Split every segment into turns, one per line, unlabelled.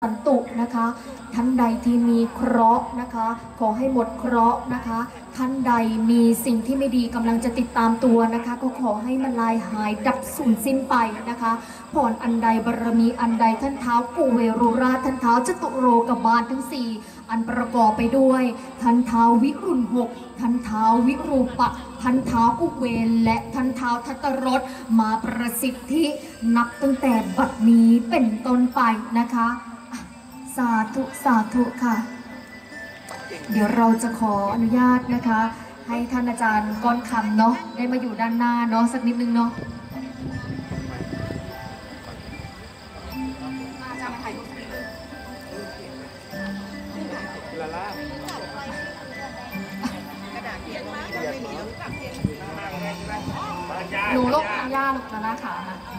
สันตุนะคะท่านใดที่มีเคราะห์นะคะขอให้หมดเคราะห์นะคะท่านใดมีสิ่งที่ไม่ดีกำลังจะติดตามตัวนะคะก็ขอให้มันลายหายดับสูญสิ้นไปนะคะพรอันใดบารมีอันใดท่านเท้ากูเวรุราชท่านเท้าจตุโรกบาลทั้งสี่อันประกอบไปด้วยท่านเท้าวิรุณหกท่านเท้าวิรูปะท่านเท้าอุเวนและท่านเท้าทัตตรสมาประสิทธินับตั้งแต่บัดนี้เป็นต้นไปนะคะสาธุสาธุค่ะเดี๋ยวเราจะขออนุญาตนะคะให้ท่านอาจารย์ก้อนคำเนาะได้มาอยู่ด้านหน้าเนาะสักนิดนึงเนาะอาจารย์มาถ่ายรูปหนูลกทางย่าลูกนะค่ะ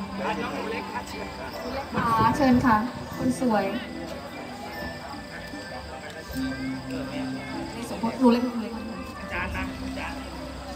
เชิญค่ะคนสวยสมมติหนูเล็กอาจารย์นะอาจารย์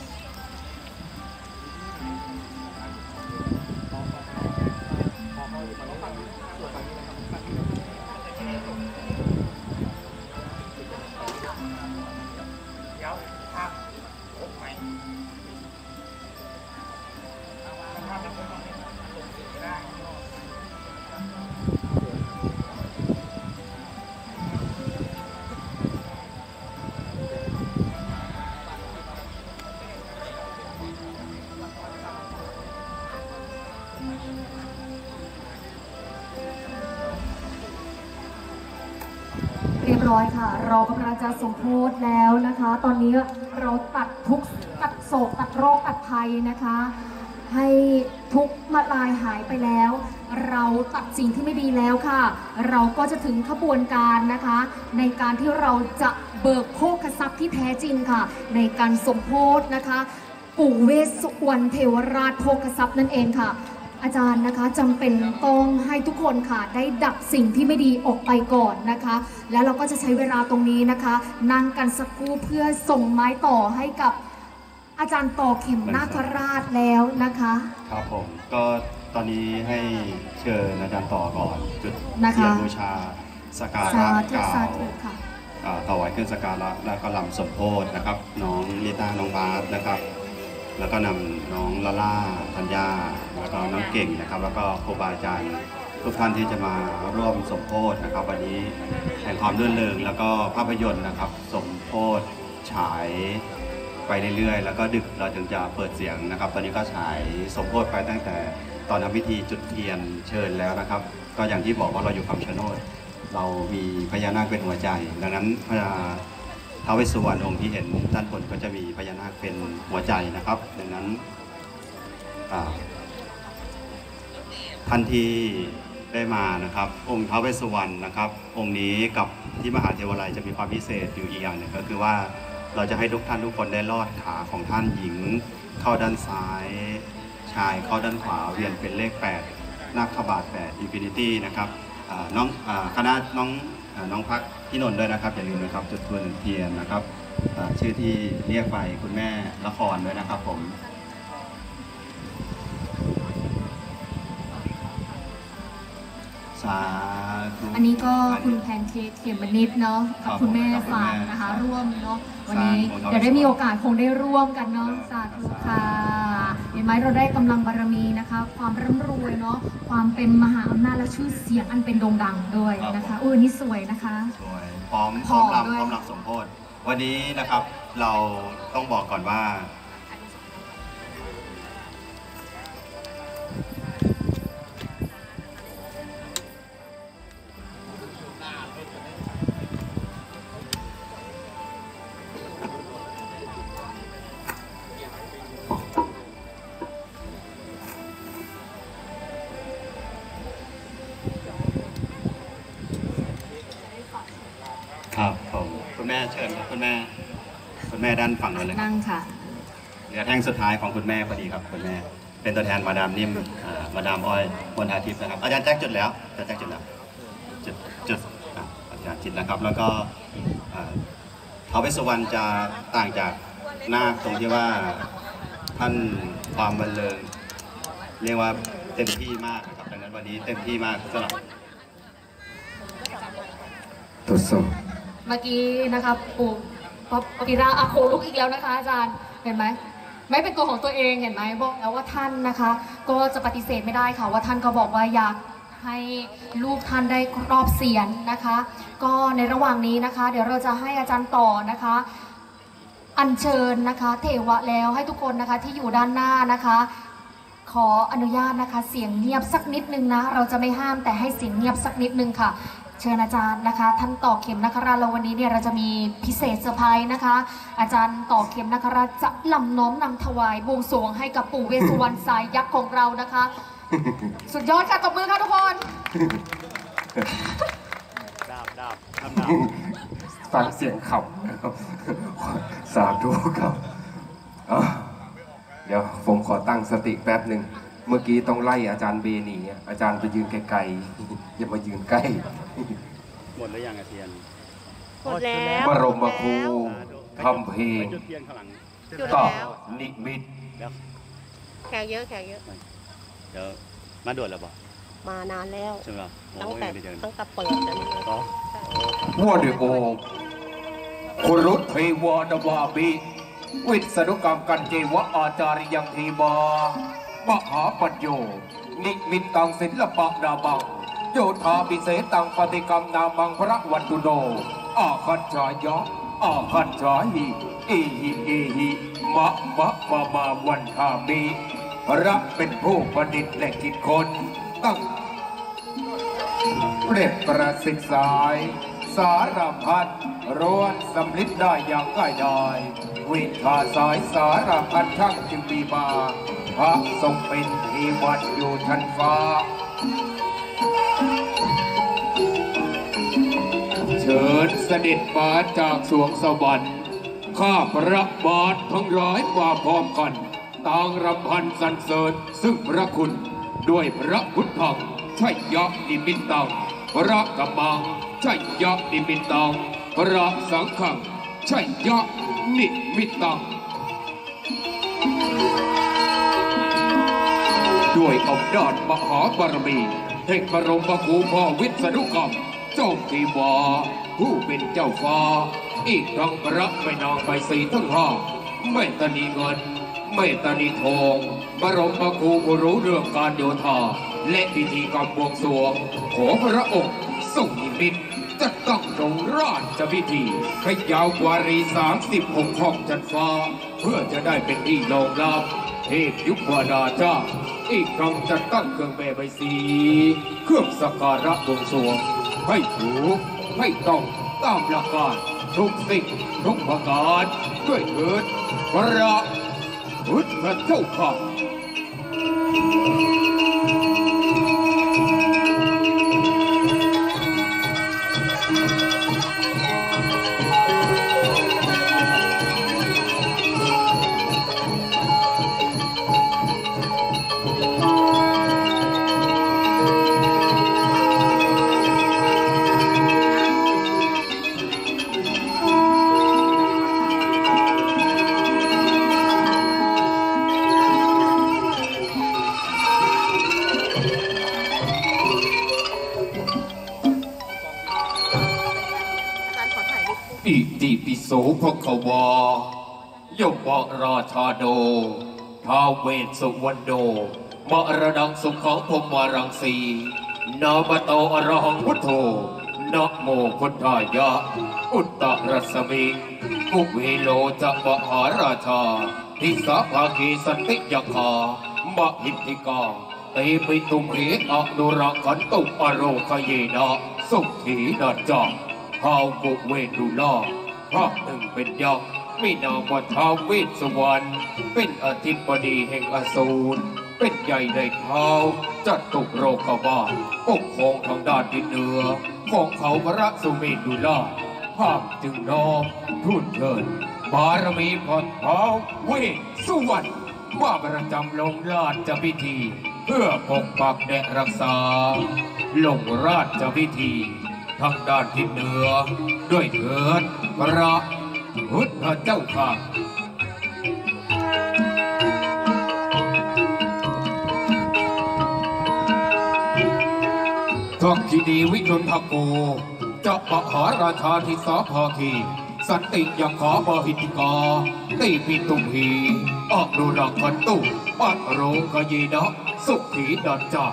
เรียบร้อยค่ะเรากำลังจะสมโภชแล้วนะคะตอนนี้เราตัดทุกข์ตัดโศกตัดโรคตัดภัยนะคะให้ทุกข์มาลายหายไปแล้วเราตัดสิ่งที่ไม่ดีแล้วค่ะเราก็จะถึงขบวนการนะคะในการที่เราจะเบิกโภคทรัพย์ที่แท้จริงค่ะในการสมโภชนะคะปู่เวสสุวรรณเทวราชโภคทรัพย์นั่นเองค่ะอาจารย์นะคะจำเป็นต้องให้ทุกคนค่ะได้ดับสิ่งที่ไม่ดีออกไปก่อนนะคะแล้วเราก็จะใช้เวลาตรงนี้นะคะนั่งกันสักครู่เพื่อส่งไม้ต่อให้กับอาจารย์ต่อเข็มนาคราชแล้วนะคะ
ครับผมก็ตอนนี้ให้เชิญอาจารย์ต่อก่อนจุดเทียนบูชาสักการะกล่าวถวายเครื่องสักการะแล้วก็ลำสมโภชนะครับน้องลิต้าน้องบาสนะครับแล้วก็นำน้องลาล่าธัญญาแล้วก็น้องเก่งนะครับแล้วก็ครูบาอาจารย์ทุกท่านที่จะมาร่วมสมโภชนะครับวันนี้แห่งความรื่นเริงแล้วก็ภาพยนตร์นะครับสมโภชฉายไปเรื่อยๆแล้วก็ดึกเราถึงจะเปิดเสียงนะครับตอนนี้ก็ฉายสมโภชไปตั้งแต่ตอนทำพิธีจุดเทียนเชิญแล้วนะครับก็อย่างที่บอกว่าเราอยู่คำชะโนดเรามีพญานาคเป็นหัวใจดังนั้นท้าวเวสสุวรรณองค์ที่เห็นด้านบนก็จะมีพญานาคเป็นหัวใจนะครับดังนั้นท่านที่ได้มานะครับองค์ท้าวเวสสุวรรณนะครับองค์นี้กับที่มหาเทวาลัยจะมีความพิเศษอยู่อีกอย่างหนึ่งก็คือว่าเราจะให้ทุกท่านทุกคนได้ลอดขาของท่านหญิงเข้าด้านซ้ายชายเข้าด้านขวาเวียนเป็นเลข8นาคบาท8 Infinity นะครับน้องคณะน้องพักพี่นนท์ด้วยนะครับอย่าลืมนะครับจุดทูบเทียนนะครับชื่อที่เรียกไปคุณแม่ละครด้วยนะครับผม
อันนี้ก็คุณแพนเค้กเขียนมนิดเนาะกับคุณแม่ฝากนะคะร่วมเนาะวันนี้เดี๋ยวได้มีโอกาสคงได้ร่วมกันเนาะสาธุค่ะเห็นไหมเราได้กำลังบารมีนะคะความร่ำรวยเนาะความเป็นมหาอำนาจและชื่อเสียงอันเป็นโด่งดังด้วยนะคะนี่สวยนะคะ
สวยพร้อมลำสมโภชวันนี้นะครับเราต้องบอกก่อนว่าครับผมคุณแม่เชิญคุณแม่ด้านฝั่งนู้นเลย
นั่งค่ะ
เหลือแท่งสุดท้ายของคุณแม่พอดีครับคุณแม่เป็นตัวแทนมาดามนิ่มมาดามอ้อยมนอาทิตย์นะครับอาจารย์แจ็คจุดแล้วอาจารย์แจ็คจุดแล้วจุดอาจารย์จิตนะครับแล้วก็ท้าวเวสสุวรรณจะต่างจากนาคตรงที่ว่าท่านความบันเทิงเรียกว่าเต็มที่มากนะครับดังนั้นวันนี้เต็มที่มากสำหรับ
สด
เมื่อกี้นะคะปู่ป๊อปปิราอาโคลุกอีกแล้วนะคะอาจารย์เห็นไหมไม่เป็นตัวของตัวเองเห็นไหมบอกแล้วว่าท่านนะคะ ก็จะปฏิเสธไม่ได้ค่ะว่าท่านก็บอกว่าอยากให้ลูกท่านได้ครอบเสียรนะคะ ก็ในระหว่างนี้นะคะ เดี๋ยวเราจะให้อาจารย์ต่อนะคะ อัญเชิญนะคะเทวะแล้วให้ทุกคนนะคะที่อยู่ด้านหน้านะคะ ขออนุญาตนะคะเสียงเงียบสักนิดนึงนะเราจะไม่ห้ามแต่ให้เสียงเงียบสักนิดนึงค่ะ เชิญอาจารย์นะคะท่านต่อเข็มนคราชแล้ววันนี้เนี่ยเราจะมีพิเศษเซอร์ไพรส์นะคะ อาจารย์ต่อเข็มนคราชจะลำน้อมนำถวายบวงสรวงให้กับปู่เวสสุวรรณสายยักษ์ของเรานะคะ สุดยอดค่ะตบมือค่ะทุกคน
ดาบทำดาบ
ฟังเสียงขับสาธุครับเดี๋ยวผมขอตั้งสติแป๊บหนึ่งเมื่อกี้ต้องไล่อาจารย์เบหนีอาจารย์ไปยืนไกลๆอย่ามายืนใกล้
หมดแล้วยังอาเทียน
หมดแล้ว
บรมครูทำเพลง
จุดเทียนข้างหลัง
จุด
ต่อ
แล้ว
นิมิต
แล้ว
แขกเยอะแขกเยอะ
เดี๋ยวมาด่วนแล้วบอก
มานานแล้ว
ใช่ไหม
ตั้ง
โอ้ย
แต่
ไม่เดิน
ตั้งแต่เปิดกันเลย
ต่อ
ว่าด้วยโอคุรุเทวานวาบิวิศนุกรรมกันเจวะอาจาริยังทีบามหาปัญโยนิมิตตังศิลปะนามังโยธาปิเศษตังปฏิกรรมนามังพระวันตุโนอาคัจฉายะอาคัจฉาหิเอหิเอหิมะมาวันทามิพระเป็นผู้ประดิษฐ์และคิดค้นตั้งเรียบประสิทธิ์สายสารพัดร้วนสำลิดได้อย่างง่ายดายวิชาสายสารพัดช่างจึงมีมาพระทรงเป็นที่วัดอยู่ชั้นฟ้าเชิญเสด็จมาจากสวงสวรรค์ข้าพระบาททั้งร้ายมาพร้อมกันต่างรำพันสรรเสริญซึ่งพระคุณด้วยพระพุทธังชัยยะนิมิตตังพระกัมมังชัยยะนิมิตตังพระสังฆังชัยยะนิมิตตังด้วยอำนาจมหาบารมีแห่งบรมครูพ่อวิษณุกรรมเจ้าทีวาผู้เป็นเจ้าฟ้าอีกทั้งพระแม่นางใบสีทั้งห้าไม่ตานีเงินไม่ตานีทองบรมครูผู้รู้เรื่องการโยธาและพิธีกรรมบวงสรวงขอพระองค์ทรงนิมิตจะตั้งตรงราชพิธีให้ยาวกว่า36 ห้องจันฟ้าเพื่อจะได้เป็นที่รองรับเทพยุควานาเจ้าอีกครั้งจะตั้งเครื่องแม่ใบสีเครื่องสักการะบวงสรวงให้ถูกให้ต้องตามหลักการทุกสิ่งทุกประการด้วยเถิดพระพุทธเจ้าข้า อิติปิโสภควายมราชาโดท้าวเวสสุวรรณโดมรดังสุขังพมรังสีนามโตอรหังพุทโธนะโมพุทธายะอุตตรัสมิกุเวโลจะมหาราชาทิสาภาคีสันติยคามหิทธิกาเตปิตุมเหอนุรักขันตุอโรคเยนะสุขีนาจักท้าวกุเวทุลาภาคหนึ่งเป็นยักษ์มีนามว่าท้าวเวสสุวรรณเป็นอธิบดีแห่งอสูรเป็นใหญ่ในเท้าจัดตุโรกบาลปกครองทางด้านทิศเหนือของเขาพระสุเมรุลาภาคจึงน้อมทูลเชิญบารมีพรท้าวเวสสุวรรณว่าประจำลงราชพิธีเพื่อปกปักและรักษาลงราชพิธีทางด้านทิศเหนือด้วยเถิดพระพุทธเจ้าข้าทักษิณีวิชุนทโกจจะมหาราชาที่สาภาคีสันติยังขอบหิติกาตีปิตุมหีออกดูรักขันตุปัดโรกยีนะสุขีดันจ่า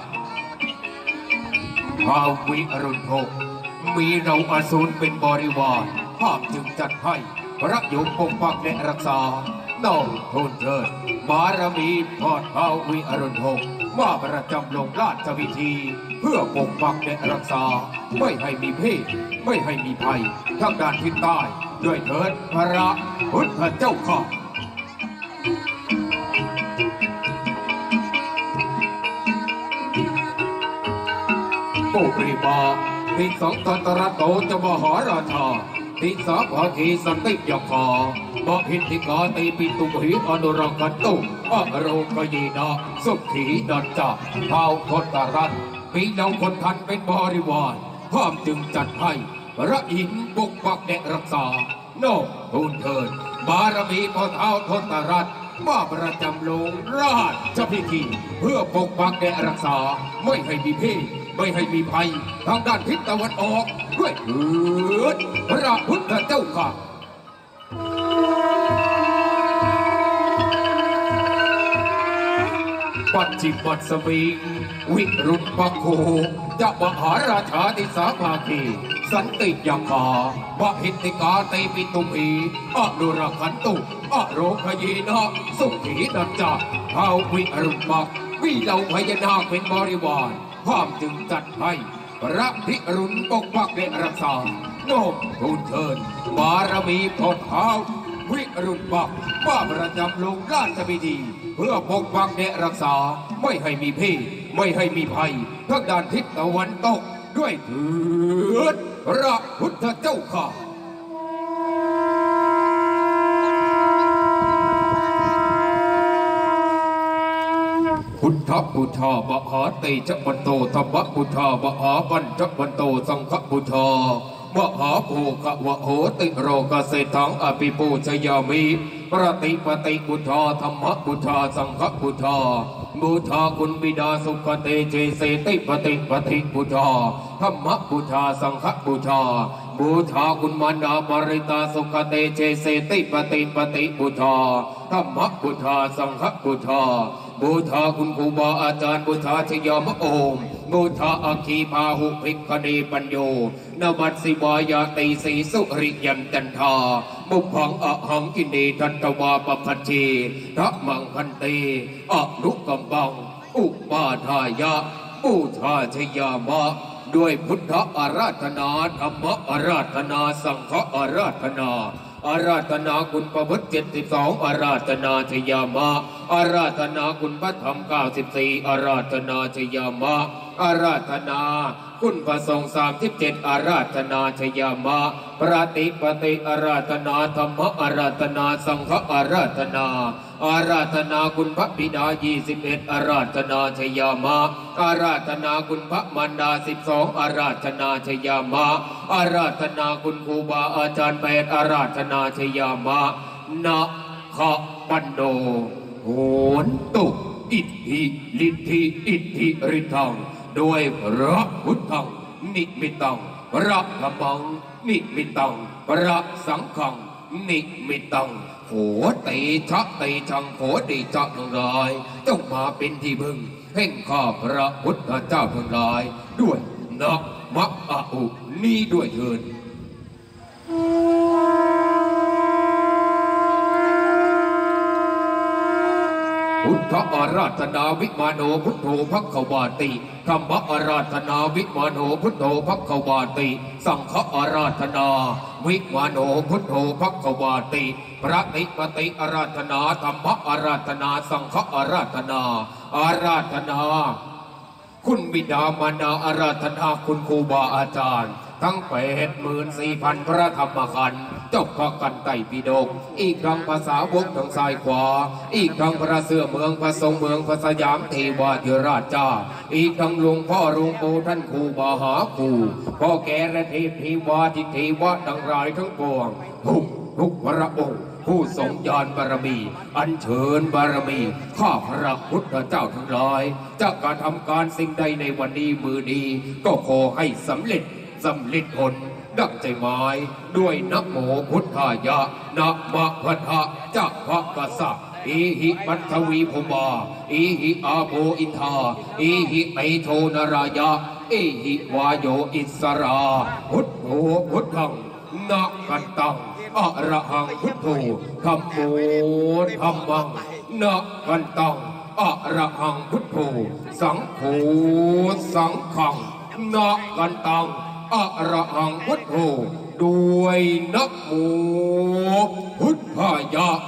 ภาวิอรุณโภคมีเราอสูรเป็นบริวารภาพจึงจัดให้พระโยมปกปักและรักษาน้องทูลเถิดบารมีทอดภาวิอรุณโภคมาประจำลงราชวิธีเพื่อปกปักและรักษาไม่ให้มีเพศไม่ให้มีภัยทางด้านทิศใต้ด้วยเถิดพระพุทธเจ้าข้าโอปริบาทิสังตตระโตจะมหาราชาทิสาภาคีสันติยคามหิทธิกาตีปิตุมหิอนุรักขันตุอโรกยีนาสุขีดันจ่าเท้าทศรัตน์มีเหล่าคนทันเป็นบริวารพร้อมจึงจัดให้พระอินทร์ปกปักและรักษาโน่ทูลเถิดบารมีพ่อเท้าทศรัตน์มาประจำลงราชพิธีเพื่อปกปักและรักษาไม่ให้มีเพศไม่ให้มีภัยทางด้านทิศตะวันออกด้วยเถิดพระพุทธเจ้าข้าปัจฉิมัสวิงวิรุณปโคจะมหาราชาติสาภาคีสันติยคามหิทธิกาตีปิตุมหีอนุรักขันตุอโรคยีนะสุขีดันจ่าท้าววิอรุณปักวิเหล่าพญานาคเป็นบริวารความจึงจัดให้พระพิรุณปกปักและรักษาโน้มทูลเถิดบารมีพอเท้าวิรุณปักมาประจำลงราชพิธีเพื่อปกปักและรักษาไม่ให้มีเพศไม่ให้มีภัยทางด้านทิศตะวันตกด้วยเถิดพระพุทธเจ้าข้าพุทธพุทธามหาเตจปันโตธรรมพุทธามหาปัญจปันโตสังฆพุทธามหาโภควะโหติโรกเสถังอภิปูชยามิปฏิปฏิพุทธาธรรมพุทธาสังฆพุทธาบูชาคุณบิดาสุขเตเจเสติปฏิปฏิพุทธาธรรมพุทธาสังฆพุทธาบูชาคุณมารดาบริตาสุขเตเจเสติปฏิปฏิพุทธาธรรมพุทธาสังฆพุทธาบูชาคุณครูบาอาจารย์บูชาชยามโอมบูชาอาคีพาหุภิกขเนปัญโยนมัสสิวายาติสีสุริยันจันทาบุพังอหังกินีทันตวาปปัจเจทัมังพันเตอนุกัมบังอุปาทายะบูชาชยามะด้วยพุทธอาราธนาธรรมอาราธนาสังฆอาราธนาอาราธนาคุณพระพุทธ72อาราธนาชยามะอาราธนาคุณพระธรรม94อาราธนาชยามะอาราธนาคุณพระสงฆ์37อาราธนาชยามะปฏิปฏิอาราธนาธรรมอาราธนาสังฆอาราธนาอาราธนาคุณพระบิดา21อาราธนาชยามะอาราธนาคุณพระมารดา12อาราธนาชยามะอาราธนาคุณครูบาอาจารย์8อาราธนาชยามะนะขะปันโนโหนตุอิทธิฤทธิอิทธิฤทธังด้วยพระพุทธังนิมิตังพระธรรมังนิมิตังพระสังฆังนิมิตังโหติชะติชังโหติชะทั้งหลายจงมาเป็นที่พึ่งแห่งข้าพระพุทธเจ้าทั้งหลายด้วยนะมะอะอุนี้ด้วยเถิดพุทธอาราธนาวิมาโนพุทโธภัคควาติธรรมอาราธนาวิมาโนพุทโธภัคควาติสังฆอาราธนาวิมาโนพุทโธภัคควาติปฏิปฏิอาราธนาธรรมอาราธนาสังฆอาราธนาอาราธนาคุณบิดามารดาอาราธนาคุณครูบาอาจารย์ทั้ง84,000 พระธรรมขันธ์เจ้าพระกันไตรปิฎกอีกครั้งภาษาวกทางซ้ายขวาอีกครั้งพระเสื้อเมืองพระทรงเมืองพระสยามเทวาธิราชเจ้าอีกครั้งหลวงพ่อหลวงปู่ท่านครูบาหาครูพ่อแก่และเทวาทิเทวะดังรายทั้งปวงทุกพระองค์ผู้ทรงญาณบารมีอัญเชิญบารมีข้าพระพุทธเจ้าทั้งหลายจะกระทำการสิ่งใดในวันนี้มือนี้ก็ขอให้สำเร็จผลดังใจไม้ด้วยนะโมพุทธายะนะมะพัทธะจะพะกะสะอิหิปัทวีภวาอิหิอาโภอินทาอิหิไอโทนรายะอิหิวายโยอิสราพุทโธพุทธังนะกันตังอะระหังพุทโธธัมโมธัมมังนะกันตังอะระหังพุทโธสังโฆสังฆังนะกันตังอะระหังพุทโธด้วยนะโมพุทธายะ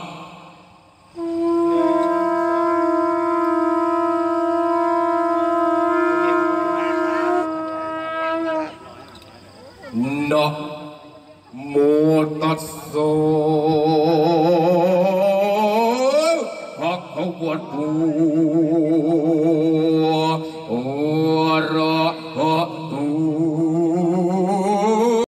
นะโมตัสสะภะคะวะโต